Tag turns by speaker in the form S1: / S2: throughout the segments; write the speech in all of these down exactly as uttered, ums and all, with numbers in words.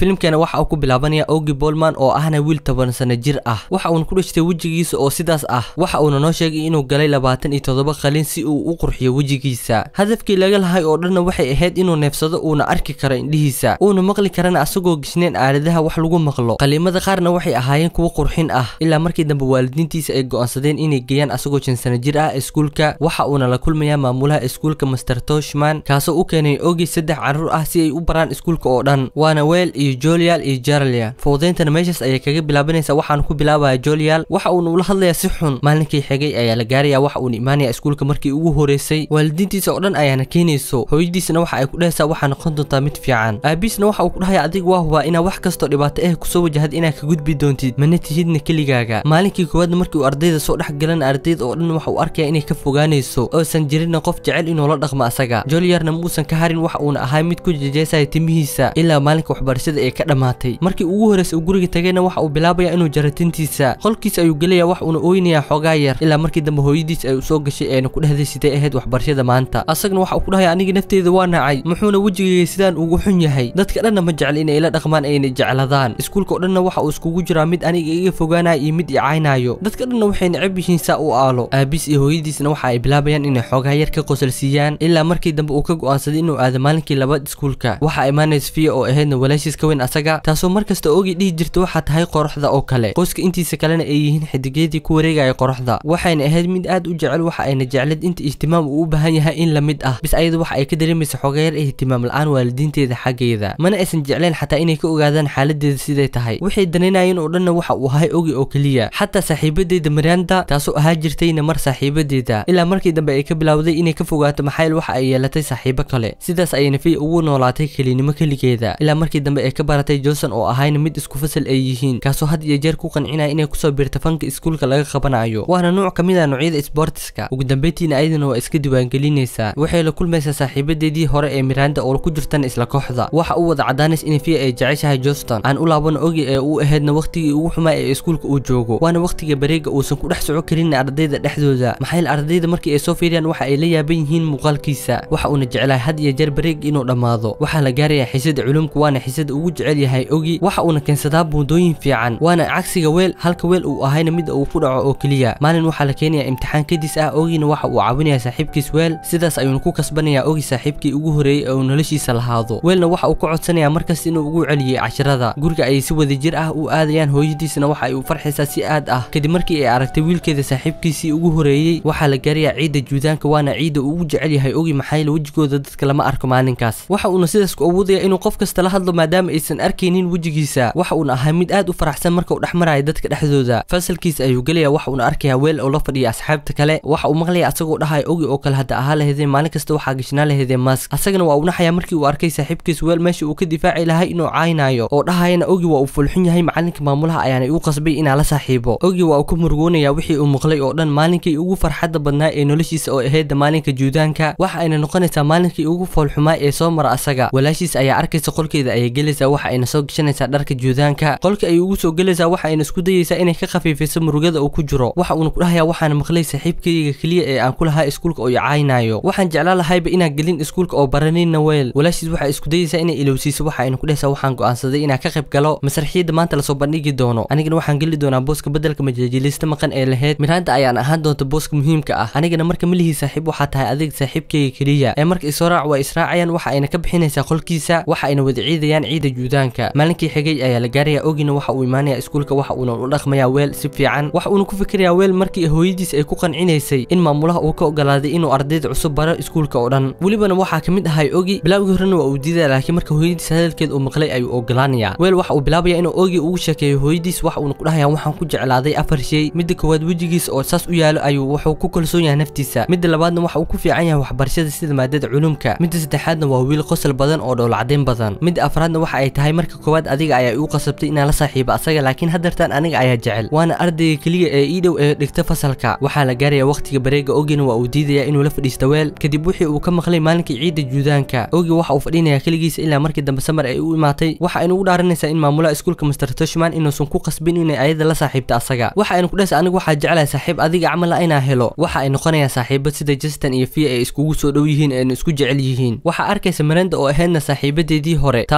S1: filimkana waxa uu ku bilaabanaya Ogi Bolman oo ahna wiil toban sano jir ah waxa uu ku dhashtay wajigiisa oo sidaas ah waxa uu noo sheegay inuu galay labaatan iyo toddoba qalin si uu u qurxiyo wajigiisa hadafkii laga lahay oo dhan waxay ahayd inuu neefsado uuna arki karo indhihiisa uuna maqli karana asagoo gisneen aaladaha wax lagu maqlo qalimada qaarna waxay ahaayeen kuwa qurxin ah ilaa markii dambe waalidiintiisa ay go'aansadeen inay geeyaan asagoo shan sano jir ah iskuulka waxa uuna la kulmayaa maamulaha iskuulka Mister Toshman kaasoo u keenay Ogi saddex carruur ah si ay u baraan iskuulka oo dhan waana Weel iyo Jolial iyo Jarlia fowdeentana meeshaas ayay kaga bilaabanaysaa waxaan ku bilaabaya Jolial waxa uu ula hadlayaa si xun maalinkii xigay ayaa la gaarayaa waxa uu iimaanaya iskuulka markii ugu horeysay waalidiintiisa oo dhan ayaana keenayso hooyadiisna waxa ay ku dhahaysaa waxa noqon doontaa mid fiican aabiisna waxa uu ku dhahayaa adiga waa huba ina wax kasto dhibaato ah ku soo wajahad ina ka gudbi doontid mana tihidna keligaaga maalinkii koowaad markii uu ardayda soo dhax galan ardayda oo dhan waxa uu arkaya inay ka fogaanayso oo san jirin qof jecel inuu la dhaqmo asaga Joliarna muusan ka harin waxa uu ahaa mid ku jejeesay timihiisa ilaa maalinka waxbarashada ay ka dhamaatay markii ugu horeysay uu guriga tagayna waxa uu bilaabaya inuu jaratintiisa qolkiisa ayuu galayaa wax uu ooyinaya xogaa yar ilaa markii dambe hooyadiis ay soo gashay ee ku dhahday sidee ahayd waxbarashada maanta asagna waxa uu ku dhahay aniga nafteeda waa nacay muxuuna wajigayga sidaan ugu xun yahay dadka dhanna ma jecel inay la dhaqmaan ayna jecladaan iskuulka oo dhanna waxa uu iskugu jiraa mid aniga iga fogaanayo iyo mid i caynaayo dadka dhanna waxay necab yihiin saa u aalo aabiis iyo hooyadiisna waxa ay bilaabayaan inay xogaa yar ka qosolsiiyaan ilaa markii dambe uu ka go'aansaday inuu aado maalinkii labaad iskuulka waxa imaanaysa Sofia oo ahaydna walaashiis ka weyn asaga taasoo markasta Ogi dhihi jirtay waxa tahay qoraxda oo kale qoyska intiisa kalena ay yihiin xidigeedii ku wareegaya qoraxda waxayna ahayd mid aad u jecel waxa ayna jeclad inta ihtimaam uu u baahan yahay in la mid ah bis ayadu waxa ay ka dareemaysaa xogaa yar ihtimaam la'aan waalidiinteeda xageeda mana aysan jecleen xataa inay ka ogaadaan xaaladeeda siday tahay waxay daneynayeen oo dhanna waxa uu ahay Ogi oo kaliya xataa saaxiibadeeda Miranda taasoo ahaa jirtayna mar saaxiibadeeda ilaa markii dambe ay ka bilowday inay ka fogaato maxayl waxa ay yeelatay saaxiibo kale sidaas ayna Fay ugu noolaatay kelinimo kaligeeda ilaa markii dambe ay ka baratay Johnson oo ahayna mid isku fasal ay yihiin kaasoo had iyo jeer ku qancinaya inay ku soo biirto fanka iskuulka laga qabanayo waana nooc kamid ah noocyada sportska ugu dambeyntiina ayadana waa iska diiwaan gelinaysaa waxay la kulmaysaa saaxiibadeedii hore ee Miranda oo ku jirtan isla kooxda waxa uu wada cadaanays in Fay ay jeceshahay Johnston aan u laaban Ogi ee uu ahaydna waqtigii ugu xumaa ee iskuulka uu joogo waana waqtiga bareega uusan ku dhex soco karin ardayda dhexdooda maxay ardayda markii ay soo fiiriyaan waxa ay la yaaban yihiin muuqaalkiisa waxa uu jecelahay had iyo jeer bareeg inuu dhamaado waxa la gaarayaa xiisada culumka waana xiisada ugu jecel yahay Ogi waxa uu keensadaa buundooyin fiican waana cagsiga Weel halka Weel uu ahayna mid uu ku dhaco oo kaliya maalin waxa la keenayaa imtixaan kadis ah Ogina waxa uu caawinayaa saaxiibkiis Weel sidaas ayuu ku kasbanayaa Ogi saaxiibkii ugu horeeyay oo noloshiisa lahaado Weelna waxa uu ku codsanayaa markaas inuu ugu celiyo casharada guriga ay si wada jir ah u aadayaan hooyadiisna waxa ay u farxaysaa si aad ah kadib markii ay aragtay wiilkeeda saaxiibkiisii ugu horeeyay waxa la gaarayaa ciida juudaanka waana ciida ugu jecel yahay Ogi maxay wajigooda dadka lama arko maalinkaas waxa uu sidaas ku awoodaya inuu qof kasta la hadlo maadaama aysan arkaynin wajigiisa waxa uu ahaa mid aad u faraxsan marka uu dhaxmarayo dadka dhexdooda fasalkiisa ayuu galayaa waxa uu arkayaa Weel oo la fadhiya asxaabta kale waxa uu maqlayaa asagoo dhahay Ogi oo kale hada ahaa lahaydeen maalin kasta waxa gashnaa lahaydeen mask asagana waa uu naxaya markii uu arkay saaxiibkiis Weel meeshii uu ka difaaci lahay inuu caaynayo oo dhahayna Ogi waa uu fulxun yahay macalinka maamulaha ayaana uu qasbay inaa la saaxiibo Ogi waa uu ku murugoonaya wixii uu maqlay oo dhan maalinkii ugu farxadda badnaa ee noloshiisa oo ahayd maalinka juudaanka waxa ayna noqonaysaa maalinkii ugu foolxumaa ee soo mara asaga walaashiis ayaa arkaysa qolkeeda ay galaysaa waxa ayna soo gashanaysaa dharka juudaanka qolka ay ugu soo galaysaa waxa ayna isku dayaysaa inay ka khafiifiso murugada uu ku jiro waxa uu ku dhahayaa waxaan maqlay saaxiibkayga kaliya ee aan ku lahaa iskuulka oo caaynayo waxaan jeclaan lahayba inaan galin iskuulka oo baranina Weel walaashiis waxa isku dayaysaa inay ilowsiiso waxa ayna ku dhahaysaa waxaan go'aansaday inaan ka qayb galo masraxiyada maanta la soo bandhigi doono anigana waxaan gali doonaa booska bedelka majaajilista maqan ee lahayd Miranda ayaan ahaan doonta booska muhiimka ah anigana marka milihi saaxiib waxa tahay adeeg saaxiibkayga kaliya ee marka isoo raac waa israacayaan waxa ayna ka bixinaysaa qolkiisa waxa ayna wada ciidayaan ciida juudaanka maalinkii xigay ayaa la gaarayaa Ogina waxa uu iimaanayaa iskuulka waxa uu u dhaqmayaa Weel si fiican waxa uu ku fikirayaa Weel markii hooyadiis ay ku qancinaysay in maamulaha uu ka ogolaaday inuu ardayda cusub baro iskuulka oo dhan walibana waxa kamid ahay Ogi bilawgii horena waa uu diiday laakiin marka hooyadiis hadalkeed uu maqlay ayuu ogolaanayaa Weel waxa uu bilaabayaa inuu Ogi ugu sheekeeyo hooyadiis waxa uu ku dhahayaa waxaan ku jeclaaday afar shay midda koowaad wajigiisa oo saas u yaalo ayuu wuxuu ku kalsoon yahay naftiisa midda labaadna waxa uu ku fiican yahay waxbarashada sida maadada culumka midda saddexaadna waa wiil qosol badan oo dhowl cadeyn badan midda afraadna waxa ay tahay marka koowaad adiga ayaa uu qasabtay inaan la saaxiibo asaga laakiin hadartan aniga ayaa jecel waana ardayga kaliya ee ii dhow ee dhigta fasalka waxa la gaarayaa waqtiga bareega Ogina waa uu diidayaa inuu la fadhiisto Weel kadib wixii uu ka maqlay maalinkii ciida juudaanka Ogi waxa uu fadhinayaa kaligiisa ilaa markii dambe samar ay u imaatay waxa aynu u dhaaranaysaa in maamulaha iskuulka Mister Toshman inuusan ku qasbin inay ayada la saaxiibto asaga waxa aynu ku dhasay anigu waxa jecelahay saaxiib adiga camal la inaa helo waxa ay noqonayaan saaxiibo sida Justin iyo Fay ay iskugu soo dhow yihiin ee isku jecel yihiin waxa arkaysa Miranda oo ahaydna saaxiibadeedii hore taasoo u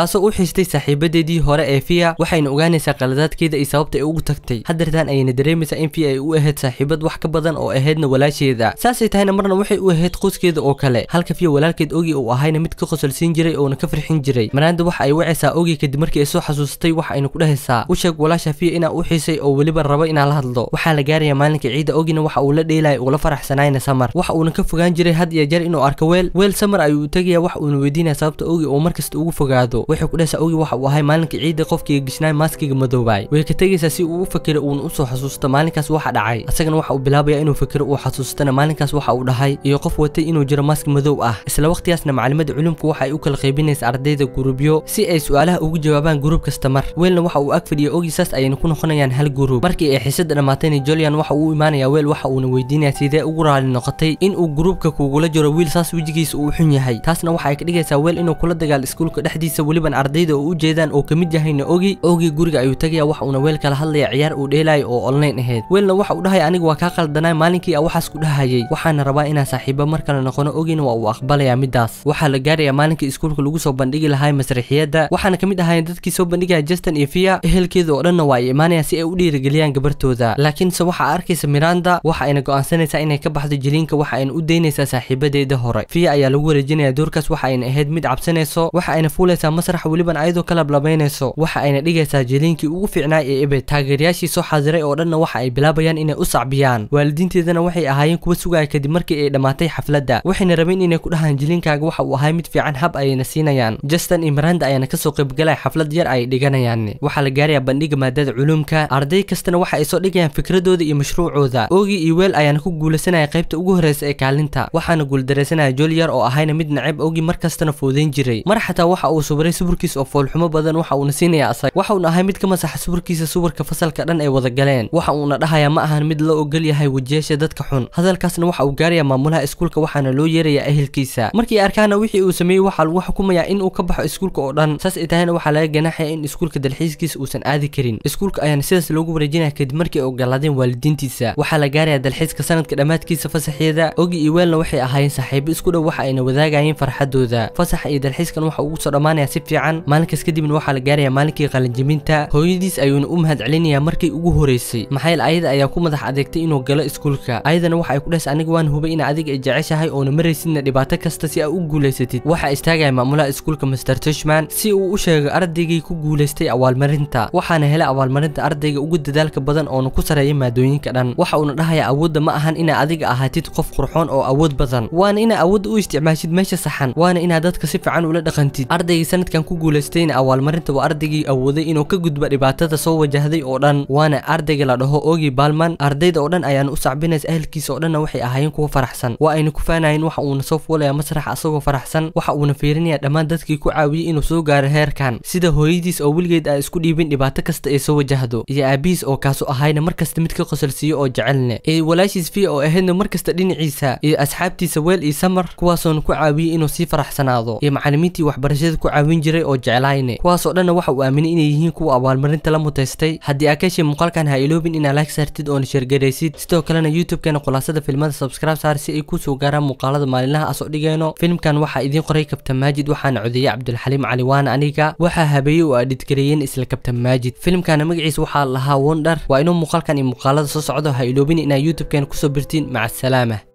S1: xistay saaxiibadeedii hore ee Fia waxayna ogaanaysaa qaladaadkeeda iyo sababta ay ugu tagtay hadartaan ayna dareemaysaa in Fia ay u ahayd saaxiibad wax ka badan oo ahaydna walaasheeda saasay tahayna marna waxay u ahayd qoyskeeda oo kale halka Fia walaalkeed Ogi uu ahayna mid ka qosolsiin jiray oo ka farxin jiray Miranda waxa ay wacaysaa Ogi kadib markii ay soo xasuustay waxa ayna ku dhahaysaa u sheeg walaasha Fia inaa u xiisay oo waliba rabo inaa la hadlo waxa la gaarayaa maalinka ciida Ogina waxa uu la dheelay oo la faraxsanaayna Samar waxa uu ka fogaan jiray had iyo jeer inuu arko weel weel Samar ayuu u tagayaa wax uu weydiinaya sababta Ogi oo markasta ugu fogaado waxay ku dhahaysaa Ogi waxa uu ahay maalinka ciida qofkii gishnaay maaskiga madoobay way ka tagaysaa si uu u fakiro uu u soo xasuusto maalinkaas waxa dhacay asagana waxa uu bilaabayaa inuu fakiro uu xasuustana maalinkaas waxa uu dhahay iyo qof watay inuu jiro maask madow ah isla waqtigaasna macallimada culumku waxa ay u kala qaybinaysaa ardayda gurubyo si ay su'aalaha ugu jawaabaan group kasta mar weelna waxa uu ag fadhiyo Ogi saas ayna ku noqonayaan hal group markii ay xiisada dhamaatayna Julian waxa uu imaanayaa weel waxa uu weydiinayaa sidee ugu raali noqotay in uu groupka kugula jiro wiil saas wajigiisa uu xun yahay taasna waxa ay ka dhigaysaa weel inuu kula dagaal iskuulka dhexdiisa waliban ardayda oo u jeedaan oo kamid yahayna Ogi Ogi guriga ayuu tagayaa waxa uu weel kala hadlaya ciyaar uu dheelay oo online ahayd weelna waxa uu dhahay aniga waa ka qaldanay maalinkii waxaas ku dhahayay waxaana rabaa inaan saaxiibo mar kale noqono Ogina waa uu aqbalaya midaas waxa la gaarayaa maalinkii iskuulka lagu soo bandhigi lahay masraxiyada waxaana kamid ahay dadkii soo bandhigaya Justin iyo Fia ehelkeeda oo dhanna waa ay imaanayaan si ay u dhiirigeliyaan gabartooda laakiin se waxa arkaysa Miranda waxa ayna go'aansanaysaa inay ka baxdo jiliinka waxa ayna u deynaysaa saaxiibadeeda hore Fia ayaa lagu wareejinayaa doorkaas waxa ayna ahayd mid cabsanayso waxa ayna fuulaysaa masrax waliban ayadoo kala blabaynayso waxa ayna dhigaysaa jiliinkii ugu fiicnaa ee ebe taageerayaashii soo xaadiray oo dhanna waxa ay bilaabayaan inay u sacbiyaan waalidiinteedana waxay ahaayeen kuwa sugaya kadib markii ay dhamaatay xafladda waxayna rabeen inay ku dhahaan jiliinkaaga waxa uu ahay mid fiican hab ayna siinayaan Justin iyo Miranda ayana ka soo qayb galay xaflad yar ay dhiganayaan waxa la gaarayaa bandhiga maadada culumka arday kastana waxa ay soo dhigayaan fikradooda iyo mashruucooda Ogi iyo weel ayana ku guulaysanaya qaybta ugu horeysa ee kaalinta waxaana guuldareysanaya Julian oo ahayna mid nacib Ogi markastana foodeyn jiray mar xataa waxa uu subaray suburkiisa oo foolxumo badan waxa uu siinaya asag waxa uu ahay mid ka masaxa suburkiisa suburka fasalka dhan ay wada galeen waxa uu dhahayaa ma ahan mid la ogol yahay wajiyeesha dadka xun hadalkaasna waxa uu gaarayaa maamulaha iskuulka waxaana loo yeerayaa ehelkiisa markii arkaana wixii uu sameeyay waxa lagu xukumayaa in uu ka baxo iskuulka oo dhan saas ay tahayna waxa laga ganaxay in iskuulka dalxiiskiisa uusan aadi karin iskuulka ayaan sidaas loogu wareejinaya kadib markii ay ogolaadeen waalidiintiisa waxa la gaarayaa dalxiiska sanadka dhamaadkiisa fasaxyada Ogi iyo weelna waxay ahaayeen saaxiibo isku dhow waxa ayna wadaagayeen farxadooda fasax iyo dalxiiskan waxa uu soo dhamaanaya si fiican maalinkaas kadibna waxa la gaarayaa maalinkii qalinjibinta hooyadiis ayuuna u mahad celinayaa markii ugu horeysay maxay ayada ayaa ku madax adeegtay inuu galo iskuulka ayadana waxa ay ku dhaysay aniga waan hubay in adiga ay jeceshahay oo maraysidna dhibaato kasta si aad u guuleysatid waxa istaagay maamulaha iskuulka Mister Tushman si uu u sheego ardaygii ku guuleystay abaalmarinta waxaana helay abaalmarinta ardayga ugu dadaalka badan oo ku sareeyay maadooyinka dhan waxa uu dhahayaa awoodda ma ahan in adiga ahaatid qof qurxoon oo awood badan waana in awood u isticmaashid meesha saxan waana in dadka si fiican ula dhaqantid ardaygii sanadkan ku guuleystayna abaalmarinta waa ardaygii awooday inuu ka gudbo dhibaatada soo wajahday oo dhan waana ardayga la dhaho Ogi Balman ardayda oo dhan ayaan u sacbinaysa ehelkiisa oo dhan waxay ahaayeen kuwa faraxsan waa ayna ku faanayeen waxa uu soo fuulaya masrax asagoo faraxsan waxa uu fiirinaya dhamaan dadkii ku caawiyay inuu soo gaaro heerkan sida hooyadiis oo wiligeed ay isku dhiibin dhibaato kasta ay soo wajahdo iyo aabiis oo kaaso ahayna markasta mid ka qosolsiyo oo jecelne ee walaashiis Fia oo ahaydna markasta dhinaciisa iyo asxaabtiisa weel iyo Samar kuwaasoo ku caawiyay inuu si faraxsanaado iyo macallimiintii waxbarashada ku caawin jiray oo jecelaayne kuwaas oo dhan waxa uu aaminay inay yihiin kuwa abaalmarinta la mutaystay haddii aad ka heshay muuqaalkan ha iloobin inaad like saartid oo share gareysid sidoo kalena YouTube-keena khulaasada filmada subscribe saar si ay ku soo gaaraan muuqaalada maalinlaha asoo dhigayno filmkan waxa idin qoray Kabtan Maajid waxaana codeeyay Cabdulxaliim Cali waan aniga waxa habeeyay oo edit gareeyeen isla Kabtan Maajid filmkan magaciisa waxa lahaa Wonder waa inuu muuqaalkan iyo muuqaalada soo socdo ha iloobin inaad YouTube-keena ku soo birtiin maca salaama.